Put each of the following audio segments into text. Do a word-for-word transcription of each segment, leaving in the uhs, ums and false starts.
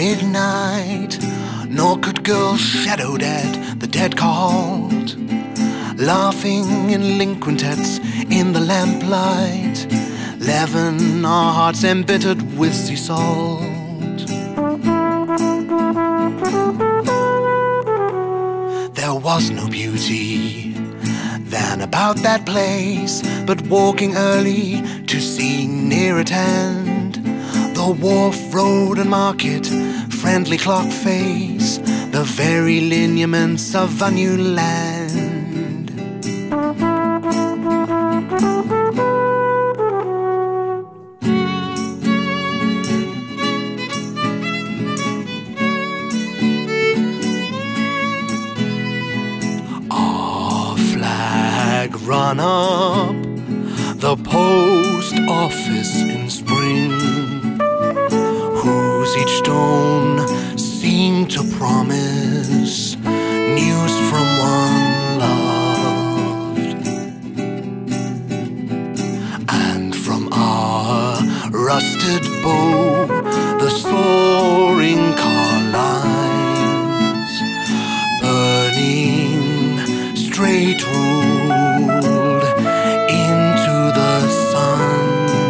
midnight, nor could girls shadowed at the dead called, laughing in link quintets in the lamplight, leaven our hearts embittered with sea salt. There was no beauty than about that place, but walking early to see near at hand the wharf, road and market, friendly clock face, the very lineaments of a new land. Our flag run up the post office in spring, whose each stone seemed to promise news from one loved. And from our rusted bow the soaring car lines, burning straight ruled into the sun.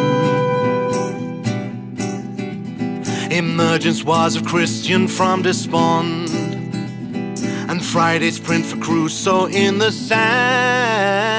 Emergence was of Christian from Despond, and Friday's print for Crusoe in the sand.